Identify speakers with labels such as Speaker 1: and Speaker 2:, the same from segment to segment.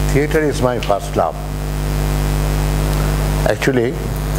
Speaker 1: Theatre is my first love. Actually,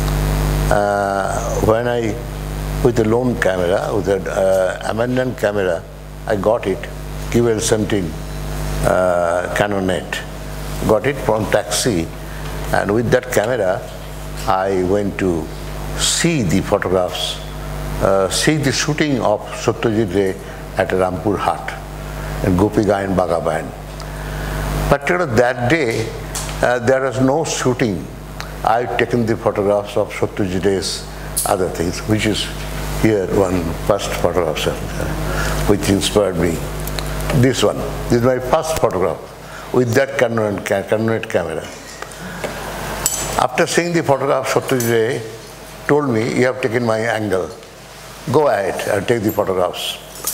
Speaker 1: when I, with a loan camera, with an abandoned camera, I got it, QL17 Canon 8. Got it from taxi, and with that camera, I went to see the photographs, see the shooting of Satyajit Ray at Rampur Haat, and Gopi Gai and Baga Band. Particularly that day, there was no shooting. I've taken the photographs of Satyajit Ray's other things, which is here one first photograph, sir, which inspired me. This one, this is my first photograph with that Canon 8 camera. After seeing the photograph, Satyajit Ray told me, "You have taken my angle. Go ahead, I'll take the photographs."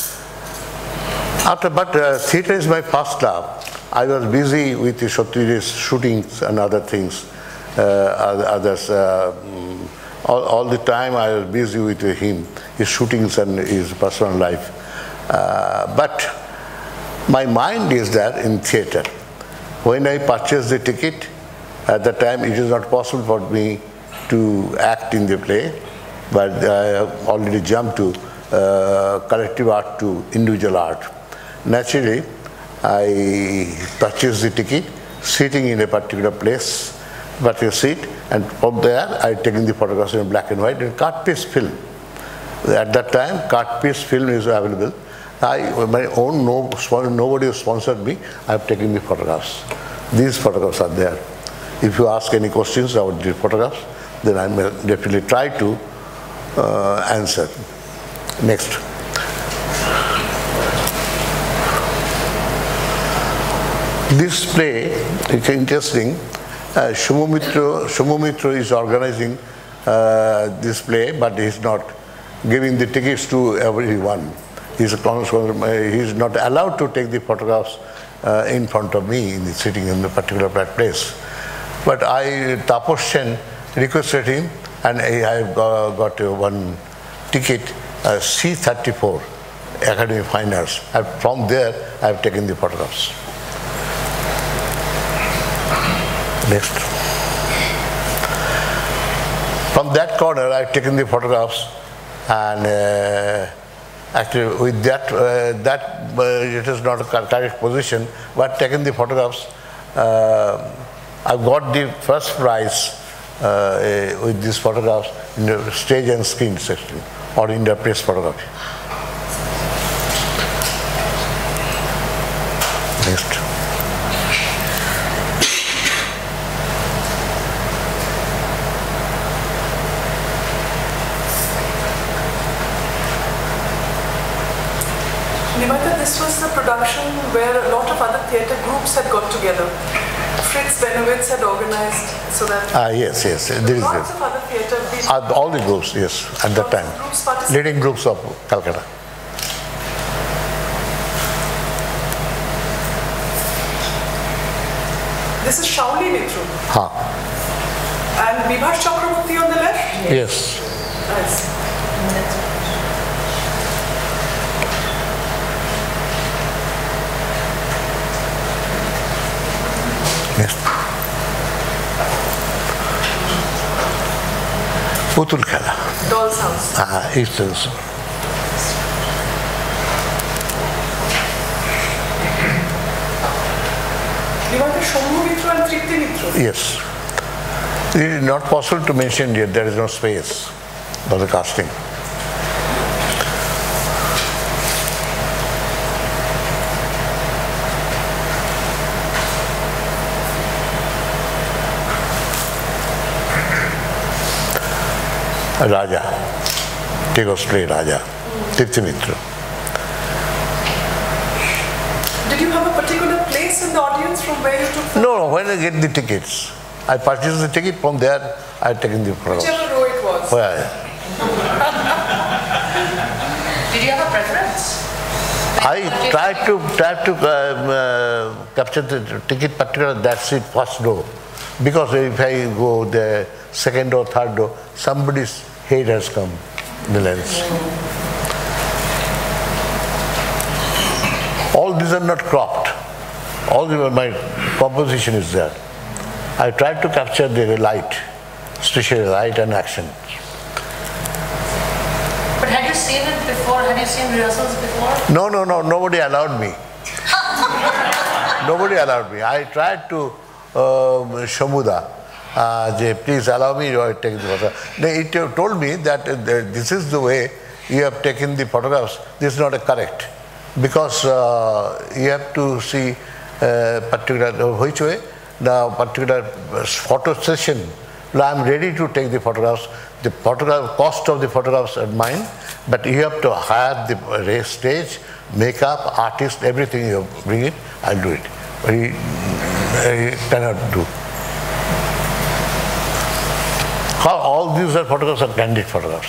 Speaker 1: But theatre is my first love. I was busy with the Satyajit Ray's shootings and other things. All the time I was busy with him, his shootings and his personal life. But my mind is there in theatre. When I purchased the ticket, at the time it is not possible for me to act in the play, but I have already jumped to collective art to individual art. Naturally, I purchased the ticket, sitting in a particular place, particular seat, and from there I taken the photographs in black and white and cut piece film. At that time, cut piece film is available. My own, nobody has sponsored me. I have taken the photographs. These photographs are there. If you ask any questions about the photographs, then I will definitely try to answer. Next. This play is interesting. Shumumitra is organizing this play, but he is not giving the tickets to everyone. He is not allowed to take the photographs in front of me, sitting in a particular place. But Tapas Sen requested him, and I have got one ticket, C34, Academy of Fine Arts. From there, I have taken the photographs. Next. From that corner, I've taken the photographs, and actually with that, it is not a correct position, but taken the photographs. I've got the first prize with these photographs in the stage and screen section, or in the press photography. Next.
Speaker 2: This was the production where a lot of other theatre groups had got together. Fritz Benowitz had organized so that...
Speaker 1: Yes. There is
Speaker 2: lots of other theatre...
Speaker 1: all the groups, yes, at that time. Leading groups of Calcutta.
Speaker 2: This is Shauli Mitru. And Vibhash Chakraborty on the left?
Speaker 1: Yes.
Speaker 2: Nice.
Speaker 1: Yes. Putul Khela.
Speaker 2: Doll's House.
Speaker 1: Eastern's.
Speaker 2: You want the Shombu Mitru and Tripti Mitru?
Speaker 1: Yes. It is not possible to mention yet, there is no space for the casting. Raja, Tego's play Raja, Tripti Mitru.
Speaker 2: Did you have a particular place in the audience from where you took the...
Speaker 1: No, when I get the tickets, I purchased the ticket, from there I have taken the photographs.
Speaker 2: Whichever row it was.
Speaker 1: Yeah.
Speaker 3: Did you have a preference?
Speaker 1: I tried to capture the ticket particularly that seat first row, because if I go the second or third row, somebody's head has come in the lens. All these are not cropped. All these are my composition is there. I tried to capture the light, especially light and action.
Speaker 3: But had you seen it before? Had you seen rehearsals before?
Speaker 1: No, nobody allowed me. Nobody allowed me. I tried to Shamuda, please allow me to take the photograph. He told me that this is the way you have taken the photographs. This is not correct. Because you have to see particular, which way, the particular photo session. I am ready to take the photographs. The photograph, cost of the photographs are mine, but you have to hire the stage, makeup, artist, everything you bring it, I'll do it. But he cannot do. All these are photographs are candid photographs.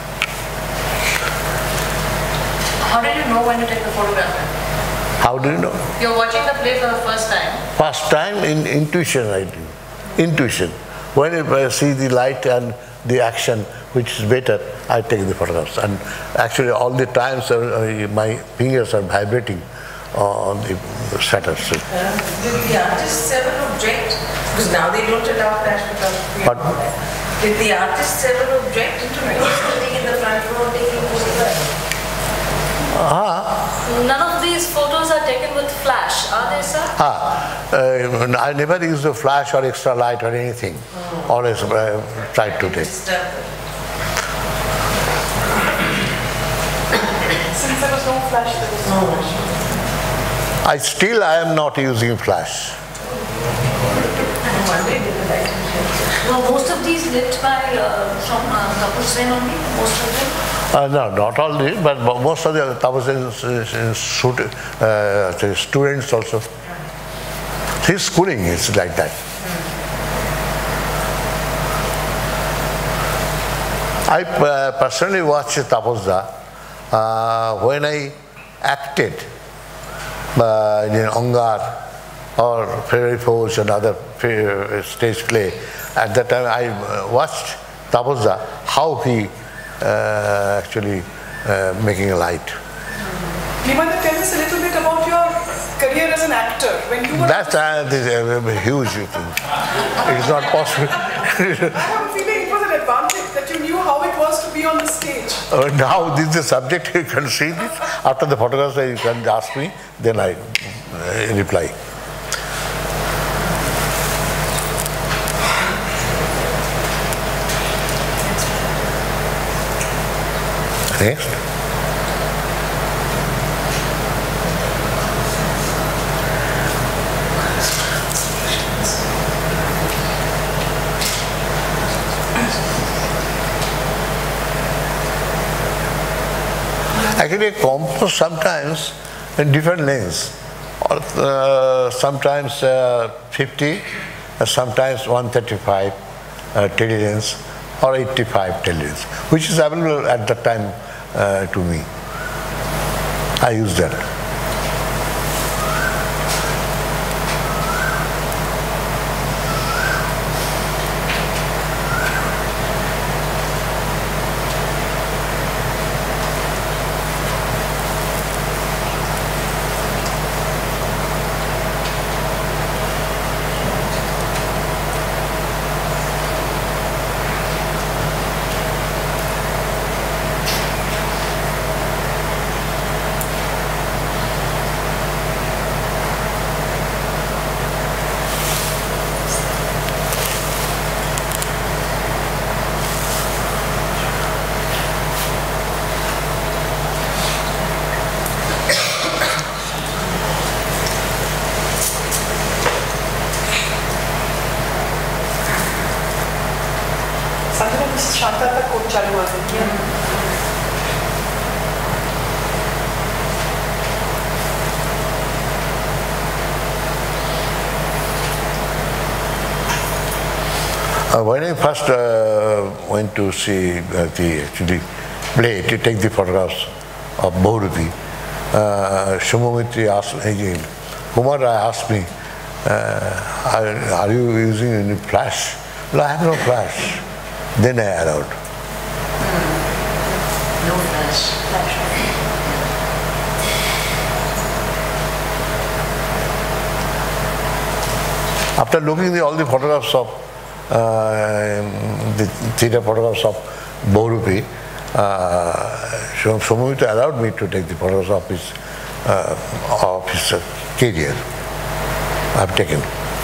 Speaker 3: How did you know when to take the photograph?
Speaker 1: How do you know?
Speaker 3: You're watching the play for the first time.
Speaker 1: First time in intuition I do. Intuition. When I see the light and the action, which is better, I take the photographs. And actually all the times my fingers are vibrating on the shutter.
Speaker 4: Did the artists ever object? Because now they don't allow flash photography.
Speaker 1: But
Speaker 4: did the artists ever object to sitting in the front row taking photographs?
Speaker 3: None of these photos are taken with flash, are they, sir?
Speaker 1: I never use the flash or extra light or anything. Always try to take.
Speaker 2: Since there was no flash, there was no flash.
Speaker 1: I am not using flash.
Speaker 3: No, most of these lit by from Kapur Sen only, most of them?
Speaker 1: No, not all this, but most of the students also. His schooling is like that. I personally watched Tapasda when I acted in Angar or Fairy Forge and other stage play. At that time I watched Tapasda, how he actually making a light.
Speaker 2: Nemai, tell us a little bit about your career as an actor. When you were
Speaker 1: That's a huge thing. It is not possible.
Speaker 2: I have a feeling it was an advantage that you knew how it was to be on the stage.
Speaker 1: Now this is the subject, you can see this. After the photographs you can ask me, then I reply. Next. Actually, I compose sometimes in different lengths, or sometimes 50, sometimes 135 telegrams, or 85 telegrams, which is available at that time to me. I use that. When I first went to see the actually play, to take the photographs of Bhauravi, Shumamitri asked me, Kumar asked me, are you using any flash? No, I have no flash. Then I allowed.
Speaker 3: No flash.
Speaker 1: After looking at all the photographs of the theatre photographs of Borupi, Shomumito allowed me to take the photographs of his career. I've taken.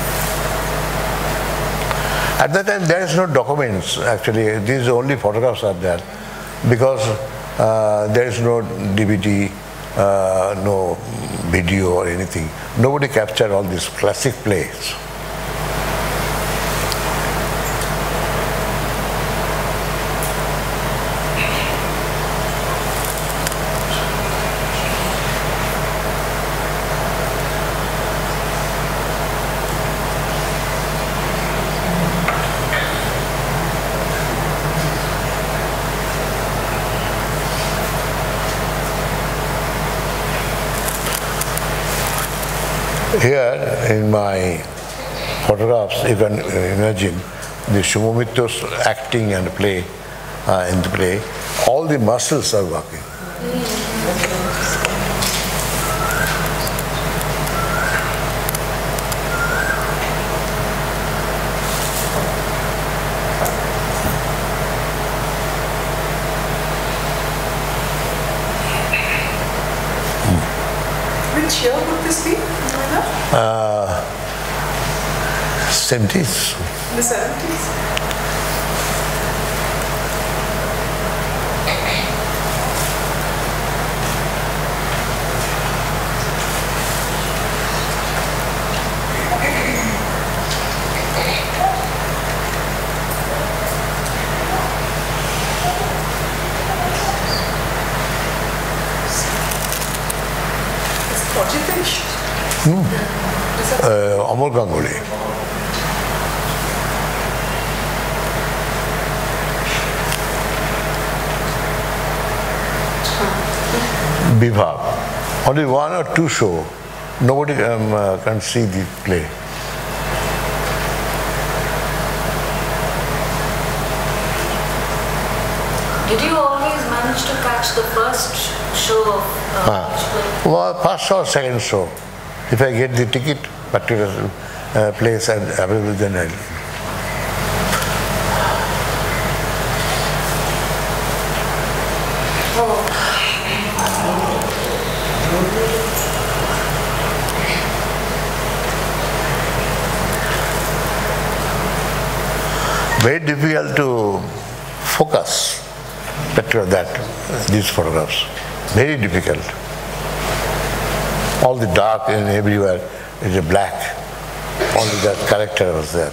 Speaker 1: At that time, there is no documents. Actually, these only photographs are there, because there is no DVD, no video or anything. Nobody captured all these classic plays. Here in my photographs, you can imagine the Shumomito's acting and play in the play. All the muscles are working.
Speaker 2: Which year would this be?
Speaker 1: 70s.
Speaker 2: The 70s?
Speaker 1: Amol Ganguly. Bibhav. Only one or two show. Nobody can see the play.
Speaker 3: Did you always manage to catch the first show of each play?
Speaker 1: Well, first or second show. If I get the ticket, particular place and available, then I'll. Very difficult to focus, particularly these photographs. Very difficult. All the dark and everywhere is a black. Only that character was there.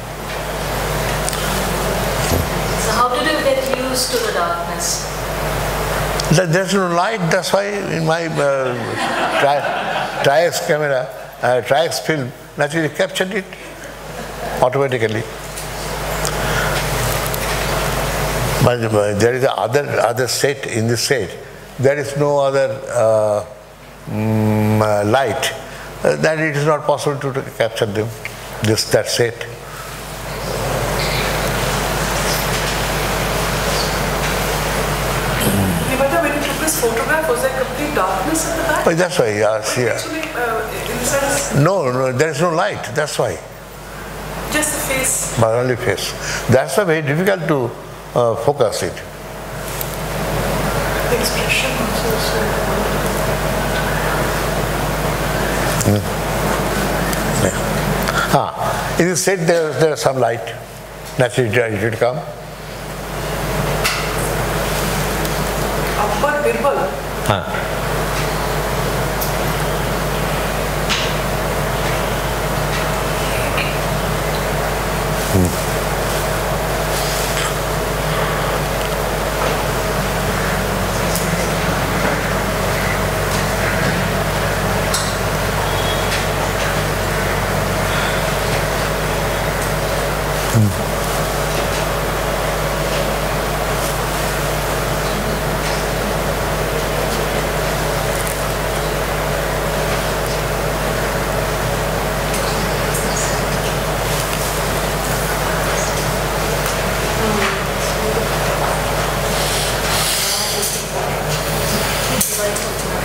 Speaker 3: So how did you get used to the darkness?
Speaker 1: There's no light, that's why in my Tri-X camera, Tri-X film, naturally captured it automatically. But there is other set in this set. There is no other light. Then it is not possible to capture them. That set.
Speaker 2: When you took this photograph, was there complete darkness at the back?
Speaker 1: Oh, that's why. Yeah.
Speaker 2: Actually, in the sense,
Speaker 1: No, there is no light. That's why.
Speaker 2: just the face.
Speaker 1: My only face. That's why very difficult to focus it.
Speaker 2: The expression also.
Speaker 1: In the set there is some light. Naturally it will come.
Speaker 2: Upper Birbal.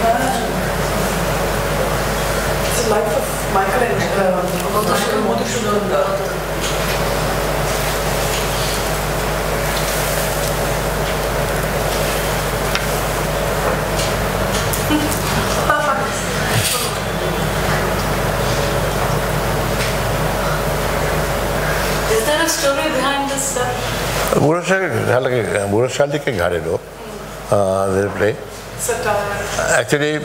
Speaker 2: It's the life of Michael and Is there a story behind this?
Speaker 1: Burashali ke ghare lo, they play.
Speaker 2: Satire.
Speaker 1: Actually,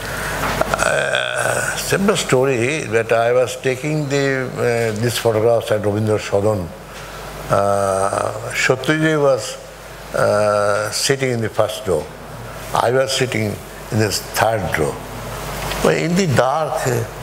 Speaker 1: simple story that I was taking these photographs at Rabindra Sadhan. Shatriji was sitting in the first row. I was sitting in the third row. But in the dark,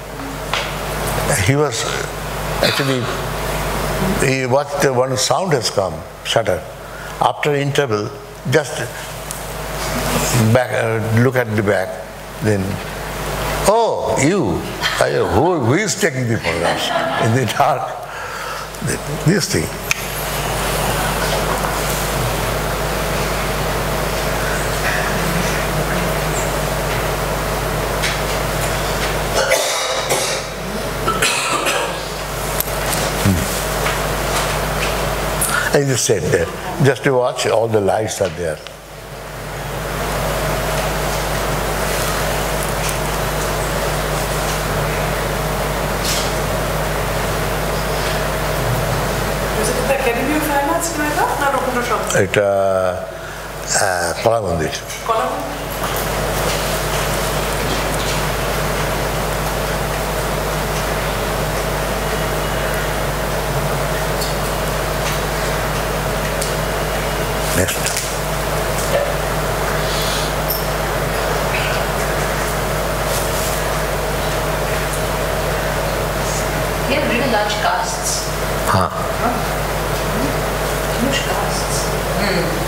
Speaker 1: he was actually, he watched one sound has come, shutter. After interval, just back, look at the back, then, oh, you, who is taking the photographs in the dark? This thing. I just said there, just to watch, all the lights are there.
Speaker 2: Was it the Academy of Fine Arts in Noida? No, Rabindra Sadhan.
Speaker 1: It Kalamandir.
Speaker 2: Column?
Speaker 1: Next.
Speaker 3: We have really large casts. Huge casts.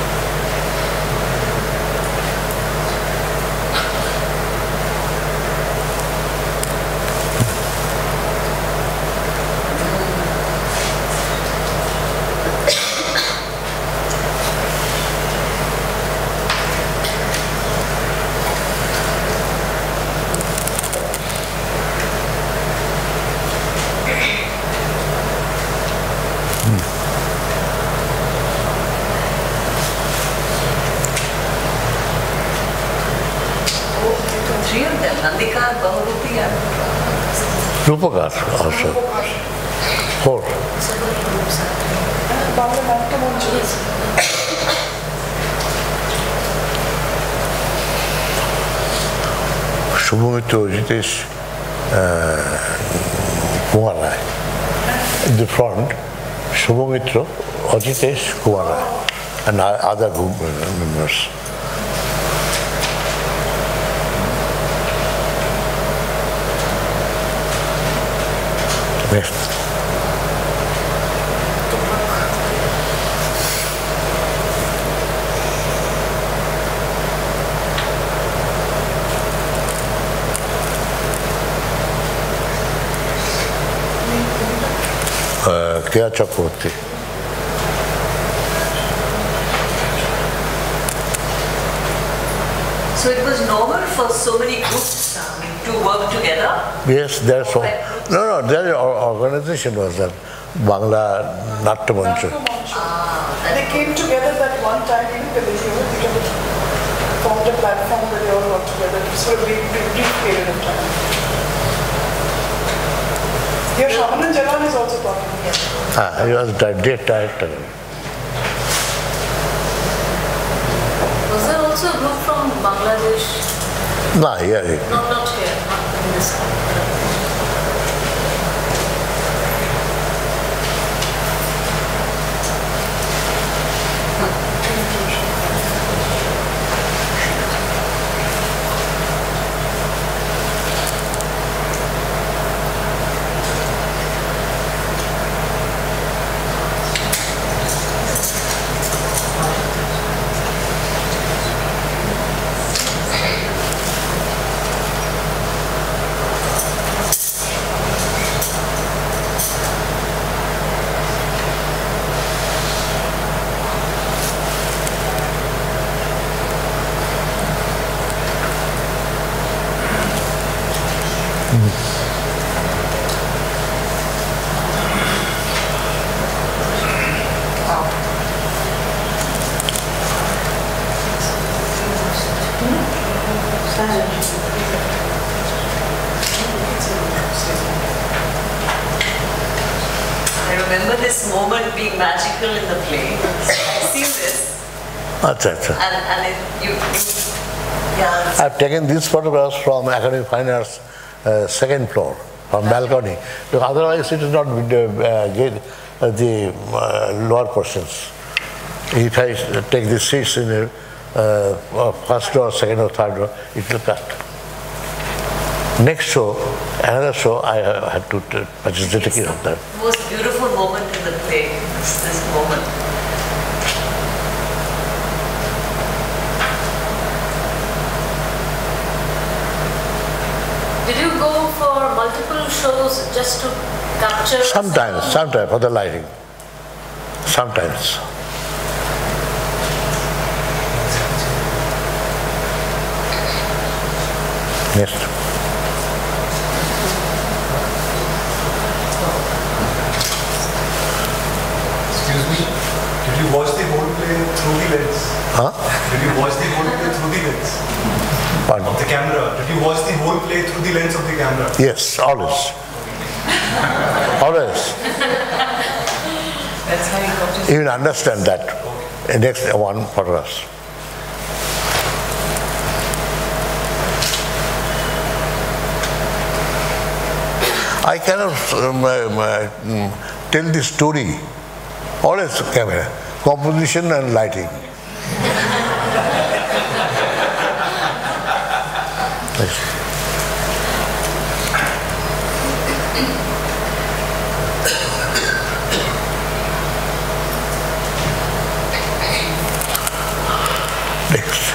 Speaker 4: Three of them, Nandikar, Bahurupi and
Speaker 1: Rupakar also. Four. Shubhamitra Ajitesh Kumar Rai. In the front, Shubhamitra Ajitesh Kumar Rai and other group members. Next. Kya Chakravarti.
Speaker 4: So it was normal for so many groups to work together?
Speaker 1: Yes, there's so. No, their organization was that Bangla Natya Mancha.
Speaker 2: They came together that one time in Delhi, formed a platform where they all worked together for a brief period of time. Here, Shaman Jalan is also talking.
Speaker 1: He was director.
Speaker 3: Was there also a group from Bangladesh?
Speaker 1: No, yeah.
Speaker 3: Not here, not in this country.
Speaker 4: remember this moment being magical in the play. I've seen this.
Speaker 1: Achha.
Speaker 4: Yeah.
Speaker 1: I've taken these photographs from Academy of Fine Arts, second floor, from balcony. Because otherwise it is not get the lower portions. If I take the seats in the first floor, second or third floor, it will cut. Next show, another show, I had to purchase the ticket of that.
Speaker 4: Most beautiful moment in the play, this moment.
Speaker 3: Did you go for multiple shows just to capture?
Speaker 1: Sometimes for the lighting. Sometimes. Next.
Speaker 5: Excuse me, did you watch the whole play through the lens?
Speaker 1: Huh?
Speaker 5: Did you watch the whole play through the lens
Speaker 1: Pardon?
Speaker 5: of the camera? Did you watch the whole play through the lens of the camera?
Speaker 1: Yes, always. Always.
Speaker 4: That's how you got
Speaker 1: You will understand that. Next one for us. I cannot tell the story. Always camera, composition and lighting. Next.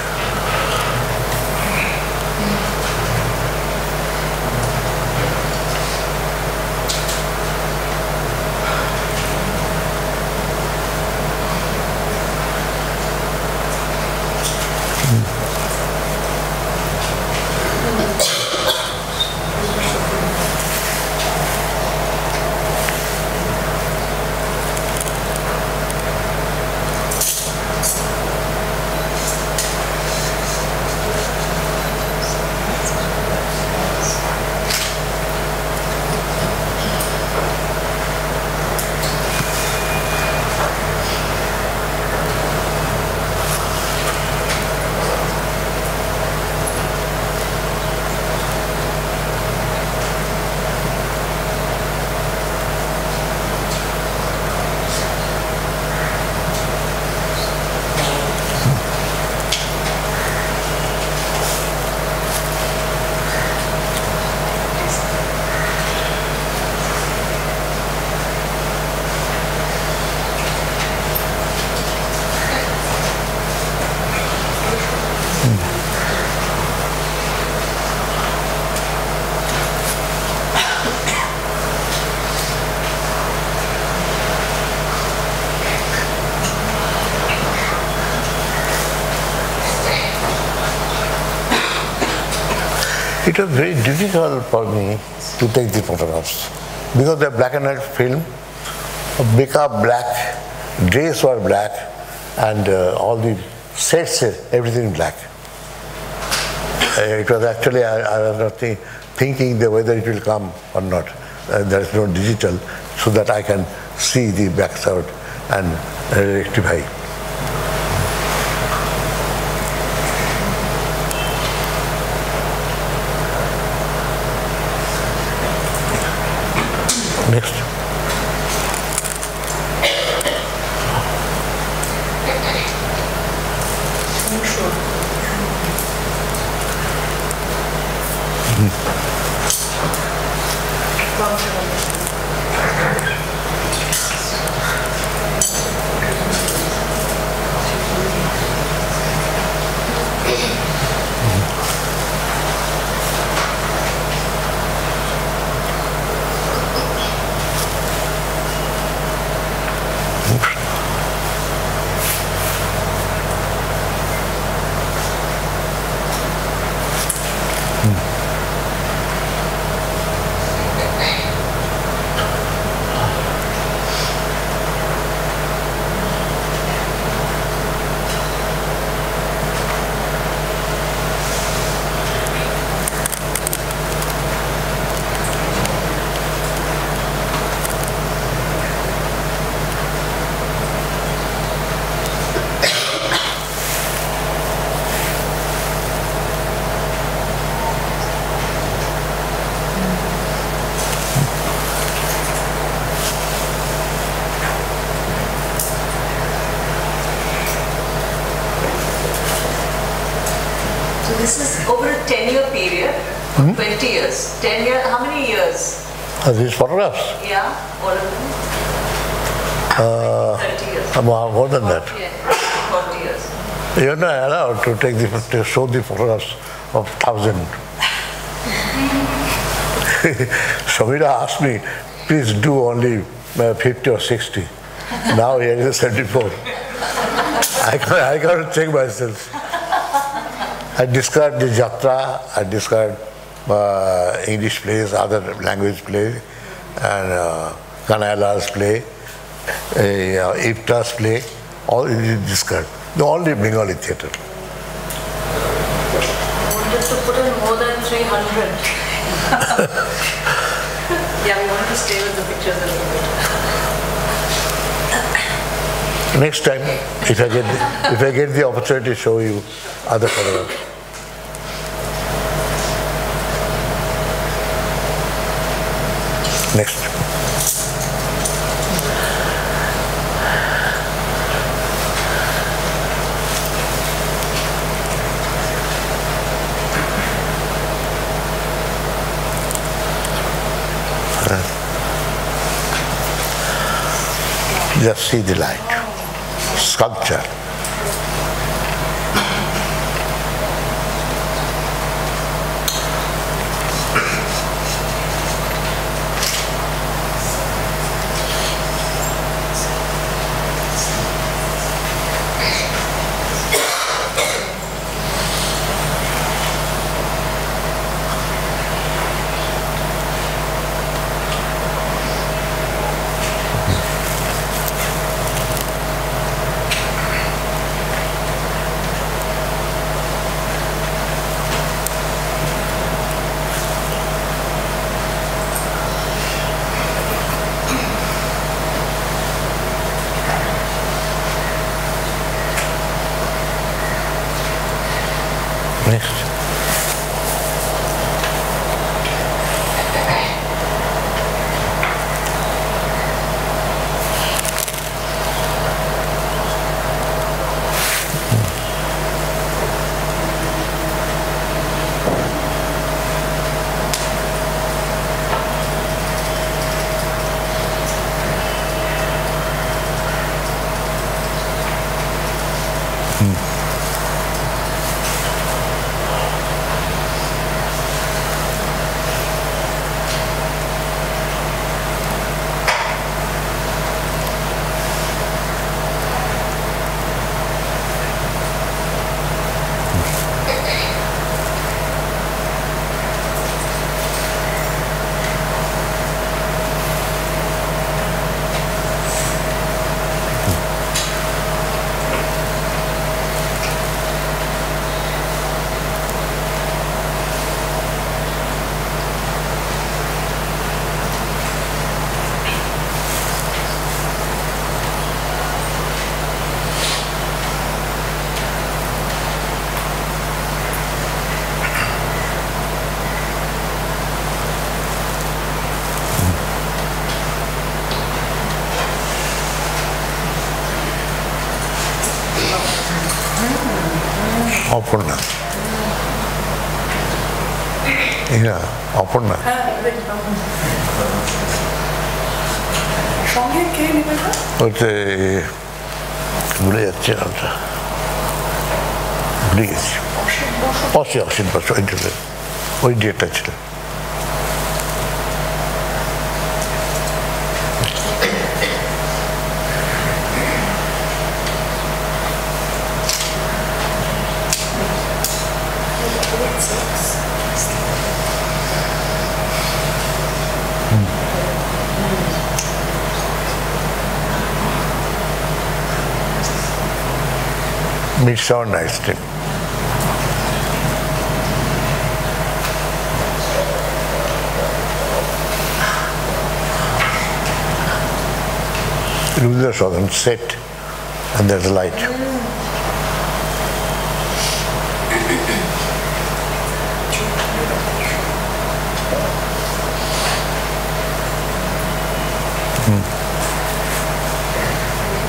Speaker 1: It was very difficult for me to take the photographs because they're black and white film, makeup black, dress were black, and all the sets, everything black. It was actually, I was not thinking whether it will come or not. There is no digital, so that I can see the backside and rectify. Next.
Speaker 4: Over a 10-year period, 20 years, 10 years, how many years?
Speaker 1: These photographs?
Speaker 4: Yeah, all of them? 30 years.
Speaker 1: More than that.
Speaker 4: Yeah, 40 years.
Speaker 1: You're not allowed to to show the photographs of 1,000. Samira asked me, please do only 50 or 60. Now here is 74. I got to check myself. I described the jatra, I described English plays, other language plays, and Kanayalas play, Ipta's play, all is described. The only Bengali theatre.
Speaker 3: Wanted to put in more than 300.
Speaker 4: Yeah, we wanted to stay with the pictures a little bit.
Speaker 1: Next time, if I get the opportunity to show you other photographs. Next. Just see the light. Sculpture. Next. Aparna. Yeah, Aparna.
Speaker 2: সঙ্গে কে নেবে না?
Speaker 1: ওতে ভুলে যাচ্ছে নামটা, ভুলে গেছি। অসীম বছর ওই ডেটটা ছিল। Midsummer Night's Dream. Look at the southern set, and there's a light.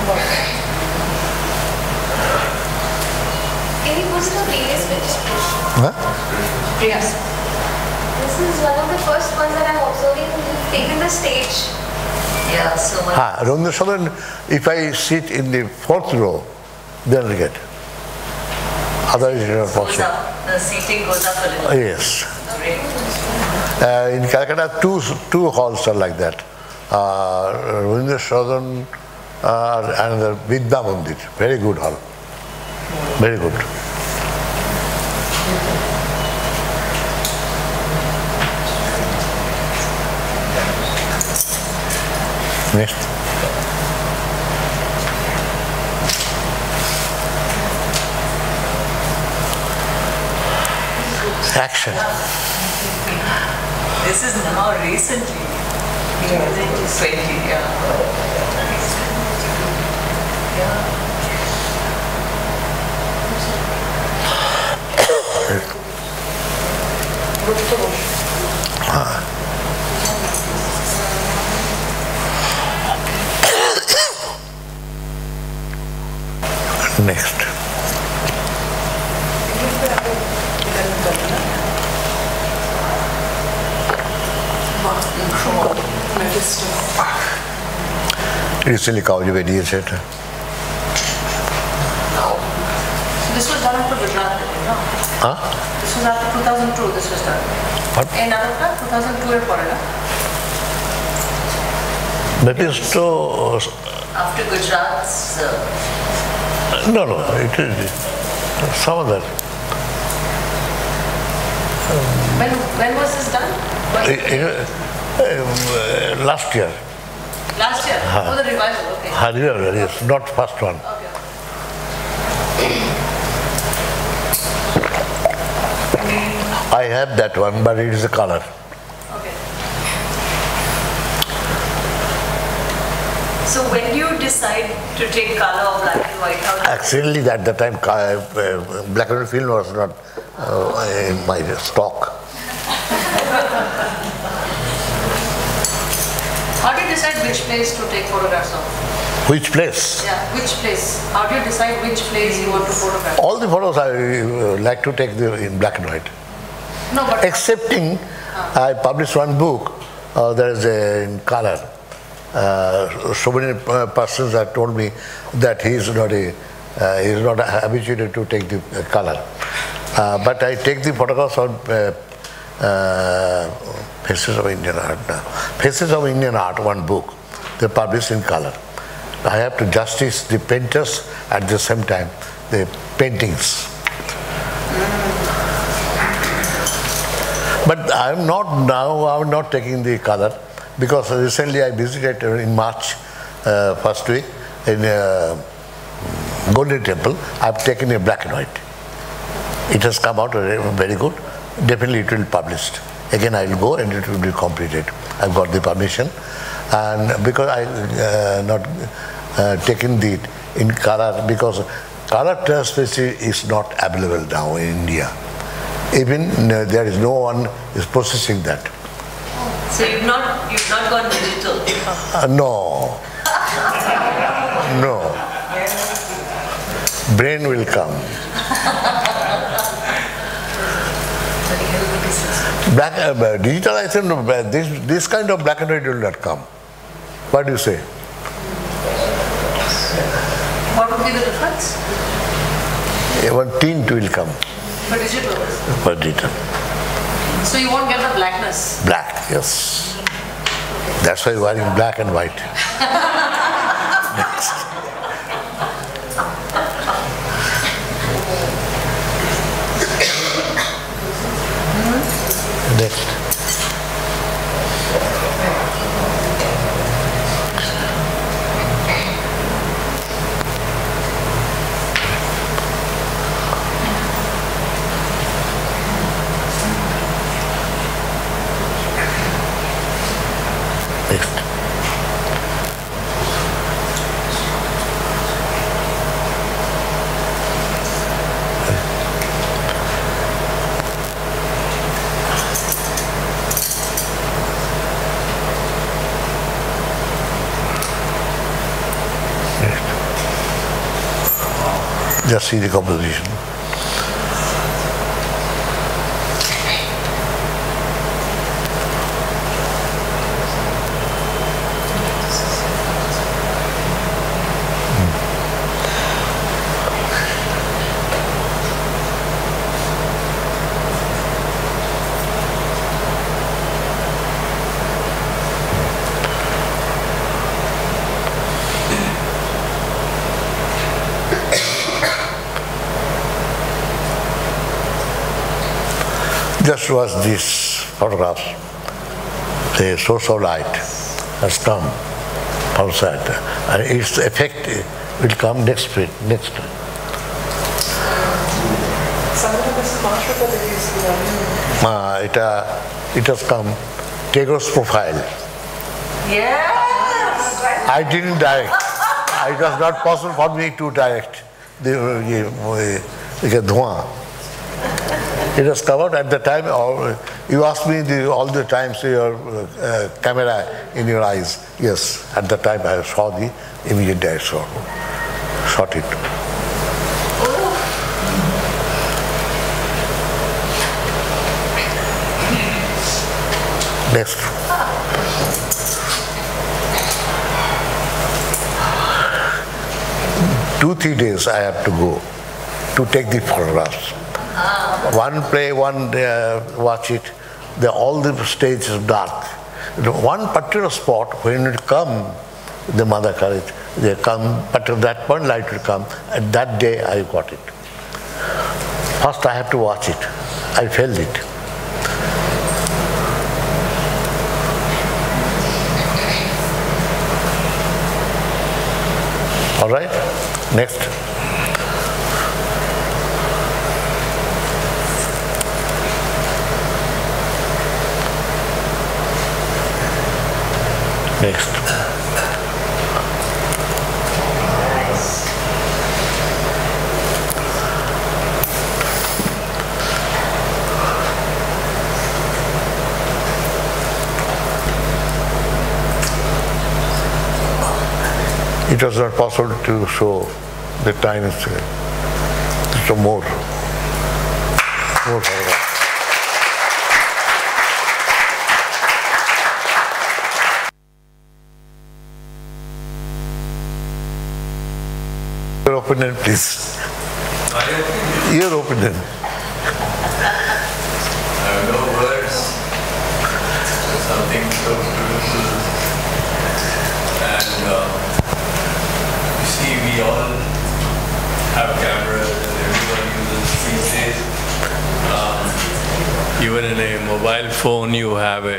Speaker 3: Any personal previous which
Speaker 1: Huh?
Speaker 3: Yes.
Speaker 6: This is one of the first ones that I'm observing. You've taken the stage.
Speaker 4: Yeah, so much.
Speaker 1: Rabindra Sadan, if I sit in the fourth row, then I get. Otherwise it is not
Speaker 4: Goes
Speaker 1: possible.
Speaker 4: up, the seating goes up a little.
Speaker 1: Yes.
Speaker 4: Great.
Speaker 1: In Calcutta, two halls are like that. Rabindra Sadan and the Vidya Mandir. Very good hall. Very good. Next. Action.
Speaker 4: This is now recently. Yeah. 20, yeah.
Speaker 1: Next. Recently Kauji Vedi etc.
Speaker 3: So this was done after Gujarat, no?
Speaker 1: Huh?
Speaker 3: This was after 2002, this was done.
Speaker 1: What?
Speaker 3: In Ananta, 2002 Pora.
Speaker 1: That is to
Speaker 4: After Gujarat's,
Speaker 1: no, it is some other.
Speaker 3: When was this done?
Speaker 1: Last year.
Speaker 3: Last year? Oh, the revival, okay.
Speaker 1: Harivar, yes, not first one.
Speaker 3: Okay.
Speaker 1: I have that one, but it is a color.
Speaker 3: Okay.
Speaker 4: so when do you decide to take color or black and white? How do you
Speaker 1: Actually, at the time, black and white film was not in my stock.
Speaker 3: How do you decide which place to take photographs of?
Speaker 1: Which place?
Speaker 3: Yeah, which place? How do you decide which place you want to photograph?
Speaker 1: All the photos I like to take in black and white.
Speaker 3: No, but
Speaker 1: Excepting, I published one book, there is in color. So many persons have told me that he is not habituated to take the color. But I take the photographs on Faces of Indian Art. Faces of Indian Art, one book, they published in color. I have to justice the painters at the same time, the paintings. But I'm not taking the color because recently I visited in March, first week in Golden Temple. I've taken a black and white. It has come out very good. Definitely it will be published. Again I will go and it will be completed. I've got the permission, and because I not taken the in color because color transparency is not available now in India. Even there is no one is processing that.
Speaker 4: So you've not gone digital?
Speaker 1: No. No. Brain will come. Digital, I think this kind of black and white will not come. What do you say?
Speaker 3: what would be the difference?
Speaker 1: Even tint will come.
Speaker 3: For digital.
Speaker 1: For digital.
Speaker 3: So you won't get the blackness.
Speaker 1: Black, yes. That's why wearing black and white. Next. Next. Next. Just see the composition. just was this photograph. The source of light has come outside, and its effect will come next week. It has come. Tagore's profile.
Speaker 4: Yes!
Speaker 1: I didn't direct. It was not possible for me to direct the Dhua. It was covered at the time. You asked me all the times your camera in your eyes. Yes, at the time I saw the immediate direction. Shot it. Next. 2-3 days I have to go to take the photographs. One play, one watch it. All the stage is dark. One particular spot, when it come, the mother courage, they come, but at that point light will come. And that day I got it. First I have to watch it. I felt it. All right, next. Next. It was not possible to show the time. So more photographs. Your opinion, please. Your opinion.
Speaker 7: I have no words. Something so beautiful. And you see, we all have cameras and everyone uses these days. Even in a mobile phone, you have a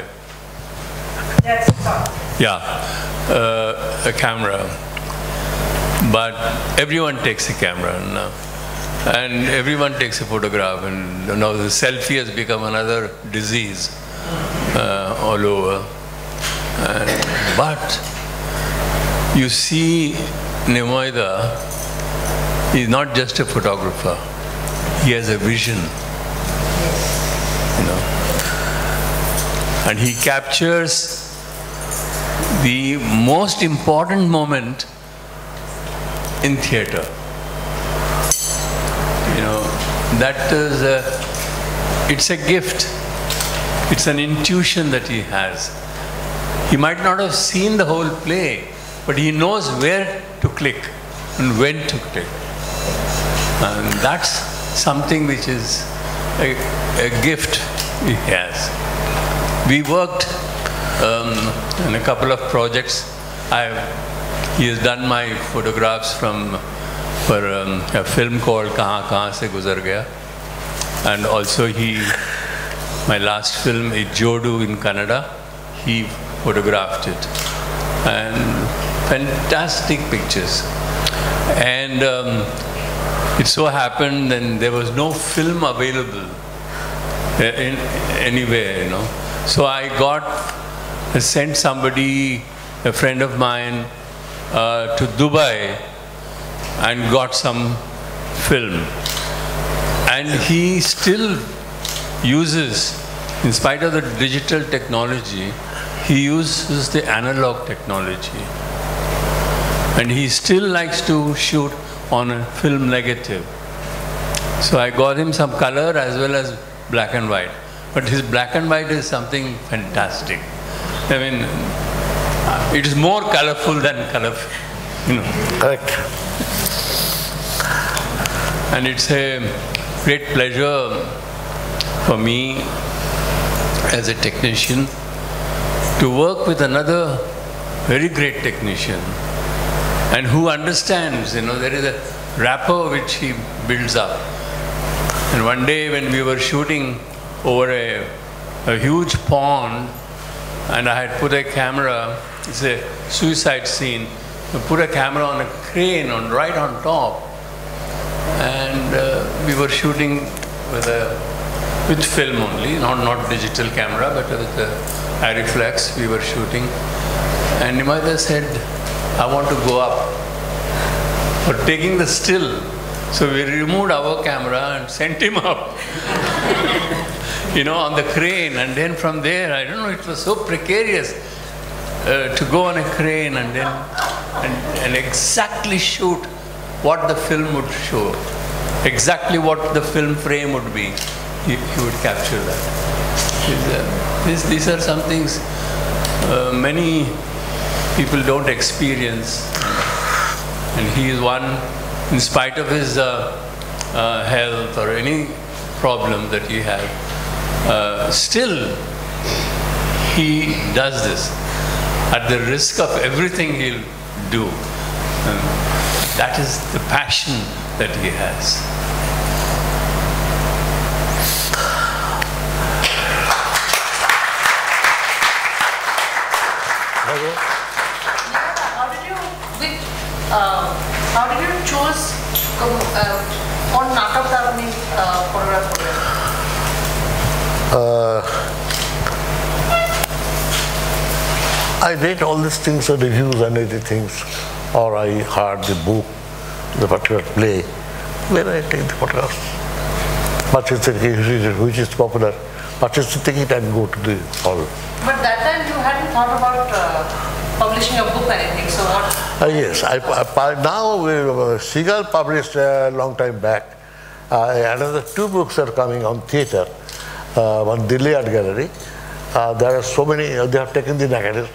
Speaker 7: a camera. But everyone takes a camera now, and everyone takes a photograph, and now the selfie has become another disease all over. But you see, Nemai is not just a photographer; he has a vision, and he captures the most important moment in theatre. That is it's a gift. It's an intuition that he has. He might not have seen the whole play, but he knows where to click and when to click. And that's something which is a gift he has. We worked in a couple of projects. He has done my photographs for a film called Kahan Kahan Se Guzar Gaya. And also my last film is Jodu in Kannada. He photographed it. And fantastic pictures. And it so happened that there was no film available anywhere, So I sent somebody, a friend of mine, to Dubai and got some film. And he still uses, in spite of the digital technology, he uses the analog technology. And he still likes to shoot on a film negative. So I got him some color as well as black and white. But his black and white is something fantastic. I mean, it is more colorful than colorful.
Speaker 1: Correct.
Speaker 7: And it's a great pleasure for me as a technician to work with another very great technician and who understands, there is a rapport which he builds up. And one day when we were shooting over a huge pond, and I had put a camera. It's a suicide scene. I put a camera on a crane right on top, and we were shooting with film only, not digital camera, but with a Ariflex we were shooting. And Nemai said, I want to go up for taking the still. So we removed our camera and sent him up, on the crane. And then from there, I don't know, it was so precarious to go on a crane and then and exactly shoot what the film would show, exactly what the film frame would be. He would capture that. These are some things many people don't experience, and he is one, in spite of his health or any problem that he had, still he does this at the risk of everything he'll do. That is the passion that he has.
Speaker 4: How did you choose on Natak Tarani photograph?
Speaker 1: I read all these things, reviews and other things, or I heard the book, the particular play, where I take the photographs. Purchase it, which is popular, purchase the ticket and go to the hall.
Speaker 4: But that time you hadn't thought about publishing a book or anything, so what?
Speaker 1: Yes, now Seagull published a long time back. Another 2 books are coming on theatre, one Delhi Art Gallery. There are so many, they have taken the negatives.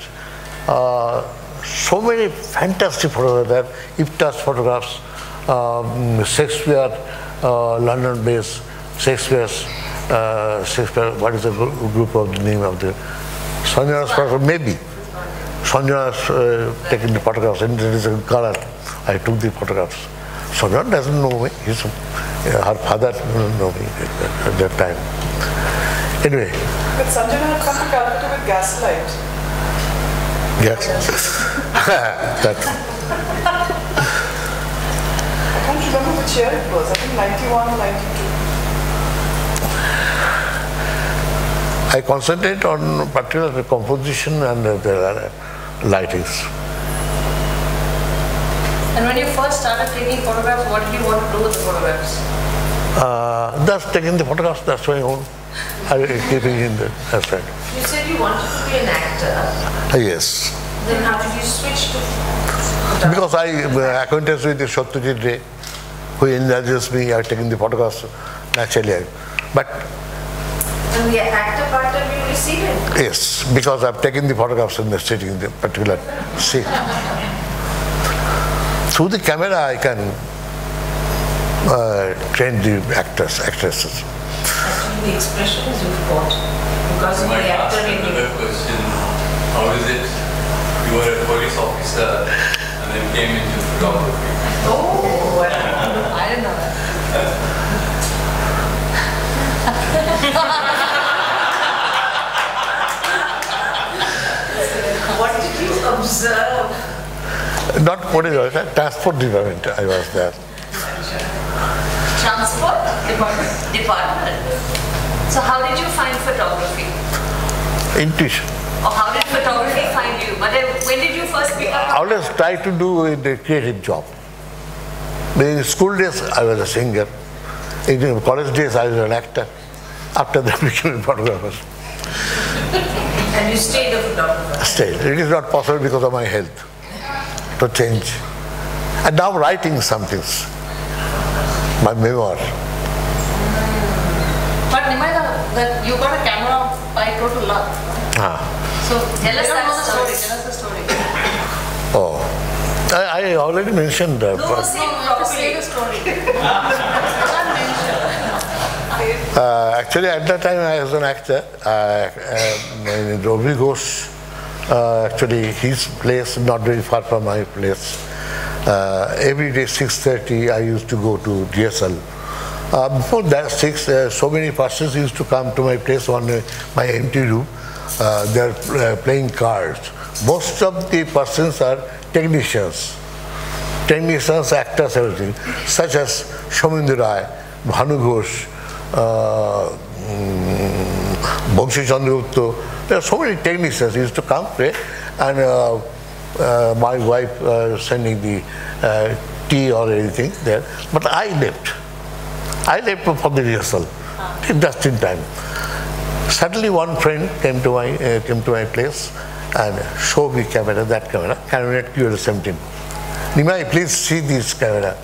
Speaker 1: So many fantastic photographs there, Iptas photographs, Shakespeare, London-based Shakespeare, what is the group of the name of the Sanjana's photograph? Maybe. Sanjana's taking the photographs, and there is a color. I took the photographs. Sanjana doesn't know me. Her father doesn't know me at that time. Anyway.
Speaker 2: But Sanjana had come to Calcutta with Gaslight.
Speaker 1: Yes. That.
Speaker 2: I can't remember which year it was. I think 91 or 92.
Speaker 1: I concentrate on particular composition and the lightings.
Speaker 4: And when you first started taking photographs, what did you want to do with the photographs?
Speaker 1: Just taking the photographs, that's my own. I keep it in the aside.
Speaker 4: You said you wanted to be an actor.
Speaker 1: Yes.
Speaker 4: Then how did you switch to
Speaker 1: Because I acquaintance with the Satyajit Ray, who indulges me, I've taken the photographs naturally. But
Speaker 4: and the actor part of you received?
Speaker 1: yes, because I've taken the photographs in the sitting in the particular seat. Through the camera I can train the actors, actresses.
Speaker 4: Actually the expression is you've got. Because of the actor in you.
Speaker 7: Another question, how is it you were a police officer and then came into photography?
Speaker 4: Oh, well, I didn't know that. What did you observe?
Speaker 1: Not police officer, transport department I was there.
Speaker 4: Transport department. So how did you find photography?
Speaker 1: Intuition.
Speaker 4: Or how did photography find you? But when did you first pick up?
Speaker 1: I always try to do a creative job. In school days I was a singer. In college days I was an actor. After that I became a photographer.
Speaker 4: And you stayed a photographer?
Speaker 1: Stayed. It is not possible because of my health to change. And now writing some things. My memoir.
Speaker 4: But Nemai, that you got a camera by total luck. So tell us that story. Tell us the story.
Speaker 1: Oh, I already mentioned that.
Speaker 4: No, say the story.
Speaker 1: Actually, at that time I was an actor. Nemai Ghosh, actually his place not very far from my place. Every day 6:30 I used to go to DSL Before that, so many persons used to come to my place on my empty room. They are playing cards. Most of the persons are technicians, actors, everything, such as Junoon Rai, Nemai Ghosh, there are so many technicians used to come play, and my wife sending the tea or anything there. But I left for the rehearsal, just in time. Suddenly one friend came to my place and showed me that camera, Canon QL17. Nemai, please see this camera.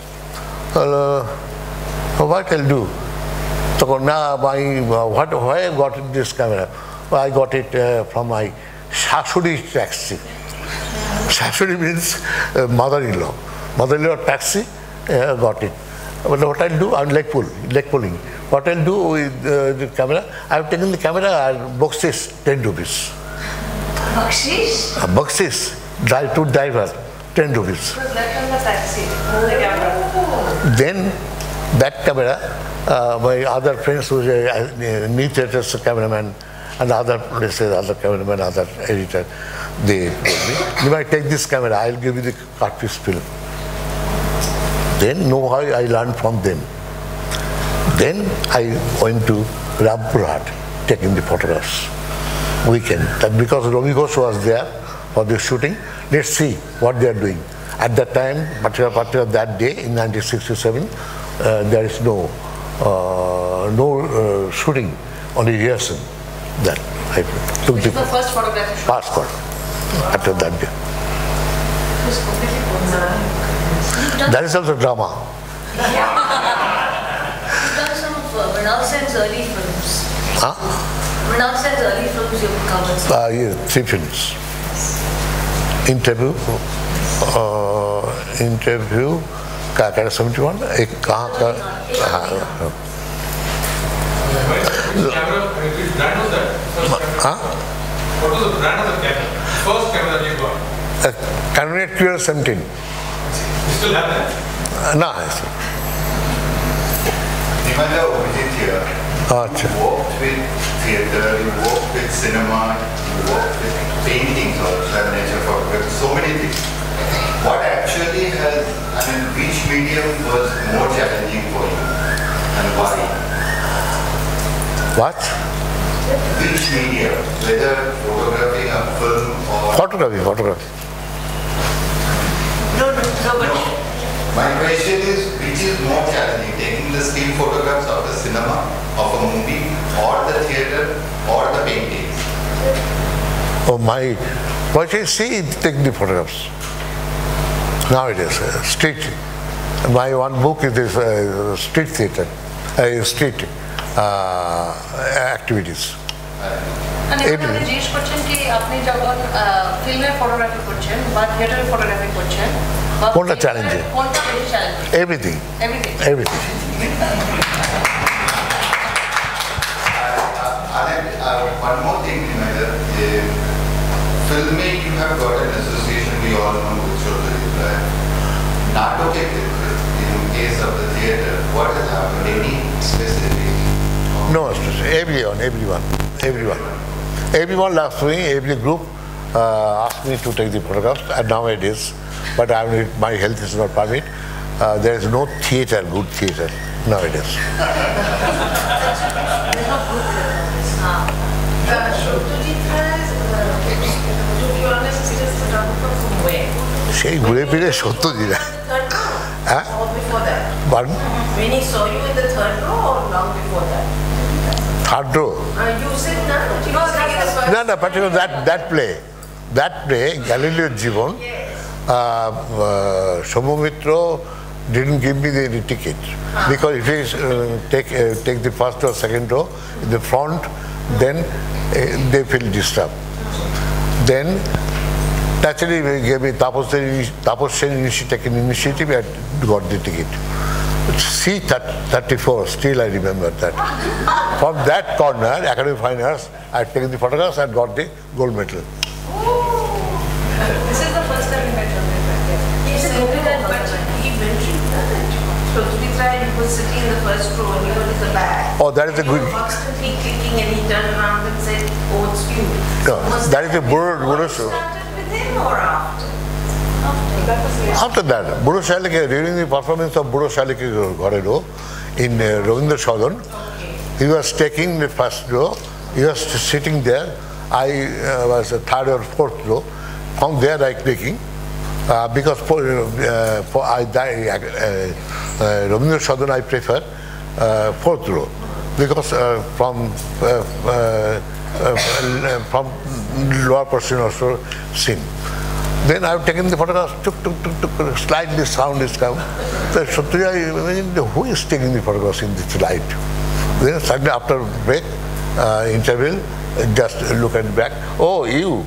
Speaker 1: What I'll do? So now why I got this camera? I got it from my Shashuri taxi. Shashuri means mother-in-law. Mother-in-law taxi, got it. But what I'll do, I'm leg pulling. What I'll do with the camera, I've taken the camera and boxes 10 rupees.
Speaker 3: Bakshish?
Speaker 1: Boxes, to driver, 10 rupees.
Speaker 4: So that on the taxi, the camera.
Speaker 1: Then that camera, my other friends who are new theatres cameraman and other places, other cameraman, other editor, they told me, you might take this camera, I'll give you the cartridge film. Then know how I learned from them. Then I went to Rampurhat, taking the photographs. Weekend. That because Nemai Ghosh was there for the shooting, let's see what they are doing. At that time, particular that day in 1967, there is no shooting, only rehearsal. That I took
Speaker 4: Which is the first photograph you shot?
Speaker 1: passport after that day.
Speaker 4: It's completely cool.
Speaker 1: That is also drama.
Speaker 3: You've done some of Mrinal Sen's early films.
Speaker 1: Huh?
Speaker 3: Mrinal Sen's early films you've covered.
Speaker 1: Yeah, 3 films. Interview, क्या 71? एक कहाँ का?
Speaker 5: Which camera, which brand was that? First camera?
Speaker 1: Huh?
Speaker 5: What was the brand of the camera? First camera that you got?
Speaker 1: Canon QL17.
Speaker 5: You still have that?
Speaker 1: No,
Speaker 8: Nemai origin here.
Speaker 1: Achha.
Speaker 8: You worked with theatre, you worked with cinema, you worked with paintings also, nature photography, so many things. What actually has, which medium was more challenging for you and why?
Speaker 1: What?
Speaker 8: Which medium, whether photography, a film or...
Speaker 1: Photography.
Speaker 4: No, but
Speaker 8: My question is, which is more challenging, taking the still photographs of the cinema, of a movie, or the theatre, or the paintings?
Speaker 1: Oh my, what you see, take the photographs. Nowadays, street. My one book is this street theatre, street activities.
Speaker 4: and if you জিজ্ঞেস করছেন কি আপনি যখন ফিল্মের photography করছেন বা থিয়েটারের photography করছেন
Speaker 1: কোনটা চ্যালেঞ্জিং?
Speaker 4: কোনটা বেশি challenging?
Speaker 1: Everything.
Speaker 8: Anand, one more thing, filming, you have got an association, we all know with Chaudhary, right? Natok, in case of the theatre, what has happened? Any specific?
Speaker 1: No, everyone loves me, every group asks me to take the photographs, and nowadays, but my health is not permit. There is no theatre, good theatre nowadays. সেই ঘুরে ফিরে সত্য দিলা হ্যাঁ Pardon?
Speaker 2: When he saw you in the third row or long before that?
Speaker 1: Third row?
Speaker 2: You said no, you know,
Speaker 1: No, particularly that play, Galileo Jivon, Shomomitra didn't give me any ticket because if he take the first or second row in the front, then they feel disturbed. Then naturally they gave me Tapas taken initiative and got the ticket. C34, still I remember that. From that corner, Academy of Fine Arts, I had taken the photographs and got the gold medal.
Speaker 4: This is the first time we met on that.
Speaker 2: he said that, but he mentioned that Chaudhary Rai was
Speaker 4: was sitting in the first row and you were in the back.
Speaker 1: Oh, that is a good.
Speaker 4: You were constantly clicking and he turned around and said, oh, it's you.
Speaker 1: No, that is a Buddha show.
Speaker 4: Started with him or after?
Speaker 1: After that, Buddha Shalike, during the performance of Buddha Shalike Gorero in Ravindra Sadan, he was taking the first row, he was sitting there, I was the third or fourth row. From there I clicking, because for Ravindra Sadan I prefer fourth row, because from lower portion also seen. Then I have taken the photograph, slightly sound is come. So Kshatriya, I imagine who is taking the photographs in this light? Then suddenly after break, interval, just look at back. Oh, you.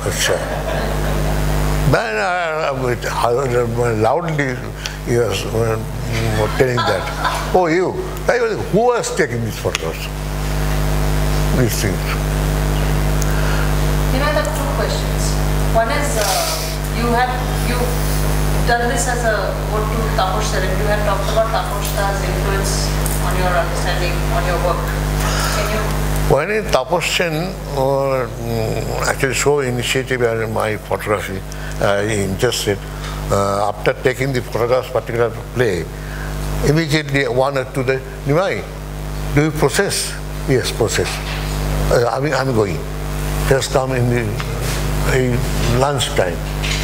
Speaker 1: Then loudly he was telling that. Oh, you. Who was taking these photographs? These things.
Speaker 4: You know, I have two questions. One is, you've done this as a what to Taposh said, and you have talked about Taposh's influence on your understanding, on your work. Can you?
Speaker 1: When in Taposh Sen actually show initiative in my photography, interested, after taking the photographs particular play, immediately one or two days, Nemai, do you process? Yes, process. I'm going. Just come in the lunch time.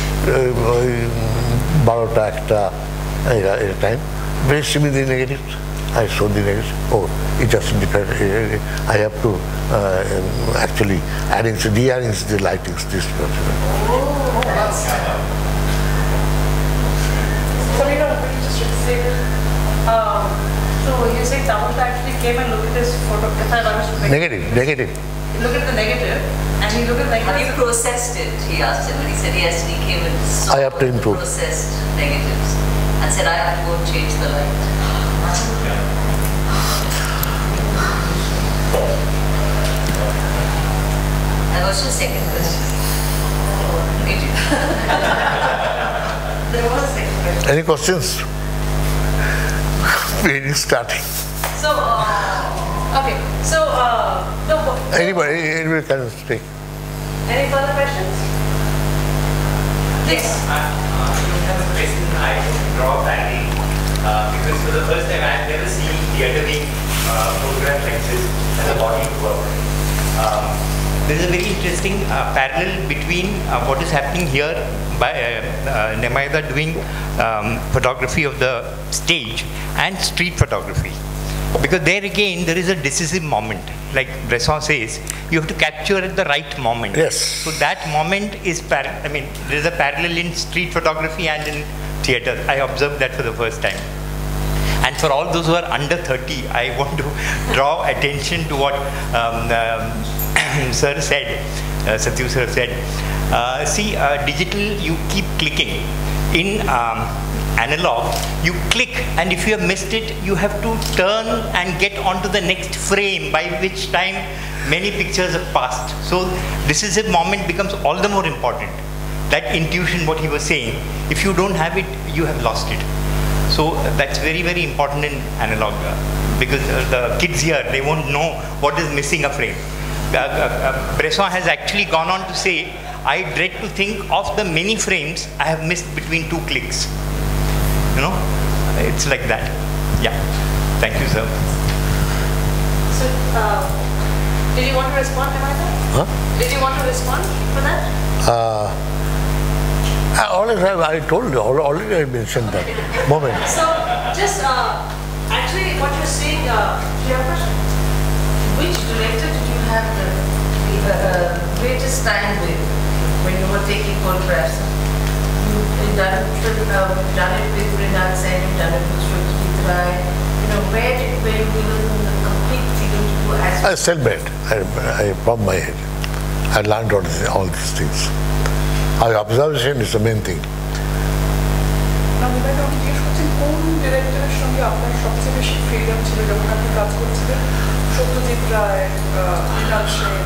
Speaker 1: 12টা একটা time. Very similar the negatives. I saw the negatives. Oh, it just different. I have to actually rearrange the lightings. This.
Speaker 4: So you say Taposh actually came and looked at his photo.
Speaker 1: Negative.
Speaker 4: Look at the negative, and he looked at the negative.
Speaker 3: Have you processed it? He asked him, and he said yes, and he came and saw
Speaker 1: I have to improve.
Speaker 3: processed negatives and said I have to go and change the light. And what's your second question?
Speaker 4: There was a second question.
Speaker 1: Any questions? We're starting.
Speaker 4: So, okay. So,
Speaker 1: Anybody can speak.
Speaker 4: Any further questions? Yes.
Speaker 9: You have a question. I draw badly because for the first time I have never seen theatre being photographed like this as a body of work. There is a very interesting parallel between what is happening here by Nemai doing photography of the stage and street photography. Because there again, there is a decisive moment. Like Bresson says, you have to capture at the right moment.
Speaker 1: Yes.
Speaker 9: So that moment is, there is a parallel in street photography and in theatre. I observed that for the first time. And for all those who are under 30, I want to draw attention to what Sir said, Satyu Sir said. Digital, you keep clicking. In analog, you click, and if you have missed it, you have to turn and get onto the next frame, by which time many pictures have passed. So decisive moment becomes all the more important. That intuition, what he was saying, if you don't have it, you have lost it. So that's very, very important in analog, because the kids here, they won't know what is missing a frame. Bresson has actually gone on to say, I dread to think of the many frames I have missed between two clicks. You know, it's like that. Yeah. Thank you, sir.
Speaker 4: So, did you want to respond, Nemai?
Speaker 1: Huh?
Speaker 4: Did you want to respond for that?
Speaker 1: I told you, already I mentioned that moment.
Speaker 4: So, just actually what you're saying, which director did you have the greatest time with when you were taking photographs? You've done it with Mrinal Sen, you've done it with Shruti Rai. You know, where you were in the complete freedom to do as
Speaker 1: I self-made. I from my head. I learned all these things. Our observation is the main thing.
Speaker 2: Now, Nemai Ghosh, জিজ্ঞেস করছেন কোন ডিরেক্টরের সঙ্গে আপনার সবচেয়ে বেশি freedom ছিল যখন আপনি কাজ করছিলেন? Satyajit Ray, Mrinal Sen.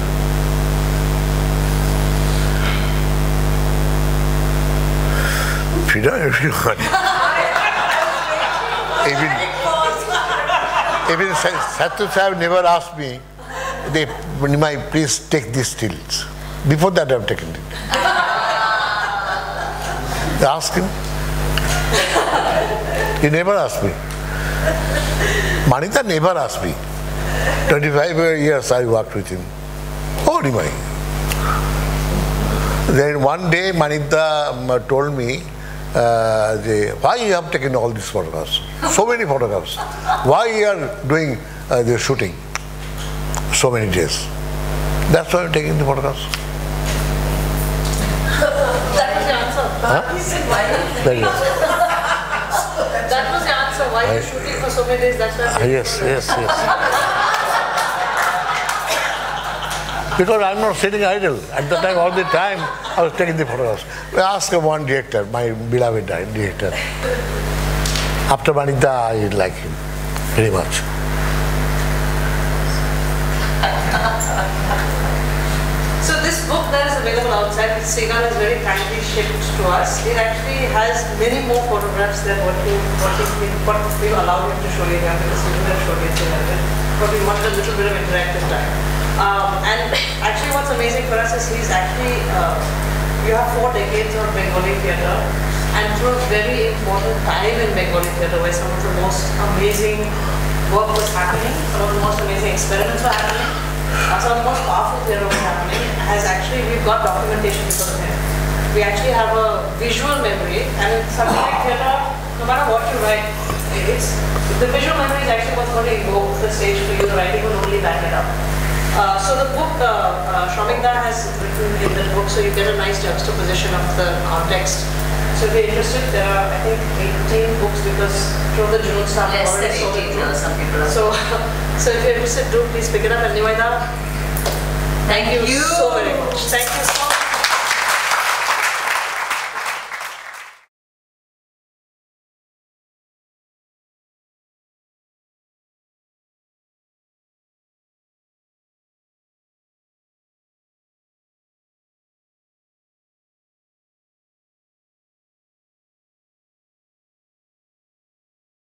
Speaker 1: Freedom, everyone. Even Even Sattu Sahib never asked me, Nimai, please take these stills. Before that, I've taken it. Ask him. He never asked me. Manita never asked me. 25 years I worked with him. Oh, Nimai. Then one day Manita told me, why you have taken all these photographs? So many photographs. Why you are doing the shooting so many days? That's why I'm taking the photographs.
Speaker 3: That was the answer.
Speaker 1: Huh?
Speaker 3: He said, why? That was the answer. Why are you shooting for so many days? That's why.
Speaker 1: Yes. Because I'm not sitting idle. At the time, all the time, I was taking the photographs. I asked one director, my beloved director. After Manita, I like him very much.
Speaker 4: So this book that is available outside, which Segal has very kindly shipped to us, it actually has many more photographs than what we allowed him to show you here, because we would have showed you here. But we wanted a little bit of interactive time. And actually what's amazing for us is he's actually, you have 4 decades of Bengali theatre, and through a very important time in Bengali theatre where some of the most amazing work was happening, some of the most amazing experiments were happening, some of the most powerful theatre was happening, we've got documentation because of him. We actually have a visual memory, and in something like theatre, no matter what you write, the visual memory is actually what's going to evoke the stage for you. The writing will only back it up. So the book, Shramikda has written in the book, so you get a nice juxtaposition of the context. So if you're interested, there are, I think, 18 books, because through the Junoon staff
Speaker 3: Less than
Speaker 4: already sold
Speaker 3: 18,
Speaker 4: it.
Speaker 3: some people are.
Speaker 4: So if you're interested, do please pick it up. And Nimai, thank you so very much. Thank you so much.